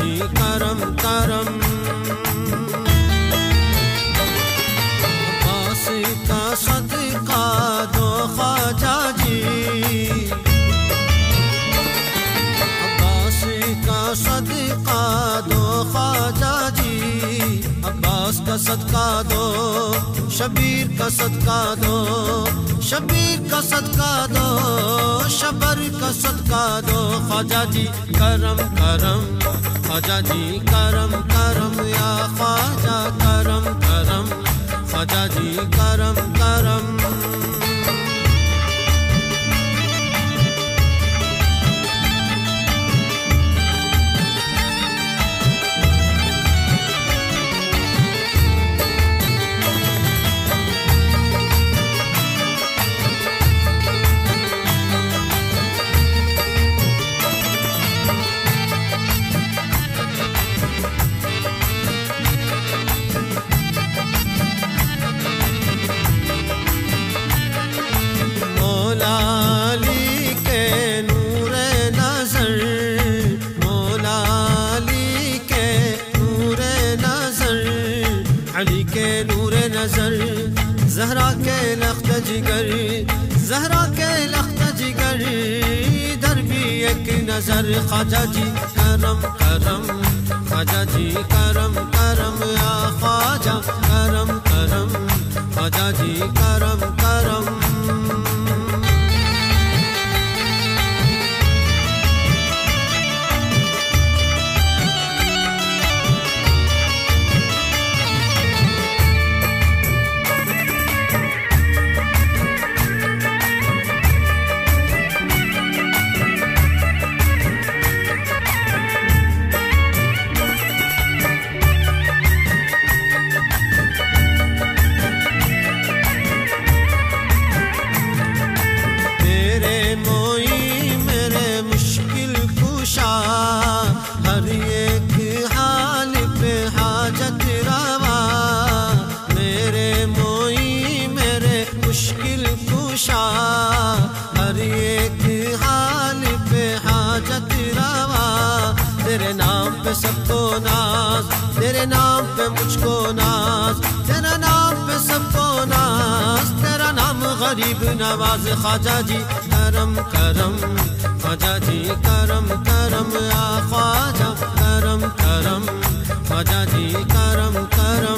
जी करम करम। अब्बास का सदका दो ख्वाजा जी, अब्बास का सदका दो ख्वाजा जी। अब्बास का सदका दो, शबीर का सदका दो, शबीर का सदका दो, शबर का सदका दो। ख्वाजा जी करम करम, ख्वाजा जी करम करम, या ख्वाजा करम करम, ख्वाजा जी करम करम। अली के नूरे नजर, ज़हरा के लख्त जिगर, ज़हरा के लख्त जिगर, इधर भी एक नजर। ख्वाजा जी करम करम, ख्वाजा जी करम करम, या ख्वाजा करम करम, ख्वाजा जी करम करम। हर एक हाल पे हाजत रवा, मेरे मोई मेरे मुश्किल कुशा। हर एक हाल पे हाजत रवा, तेरे नाम पे सबको नाज, तेरे नाम पे मुझको नाज, तेरा नाम पे सबको नाज, तेरा नाम गरीब नवाज। ख्वाजा जी करम करम, ख्वाजा जी करम करम, या ख्वाजा करम करम, ख्वाजा जी करम करम।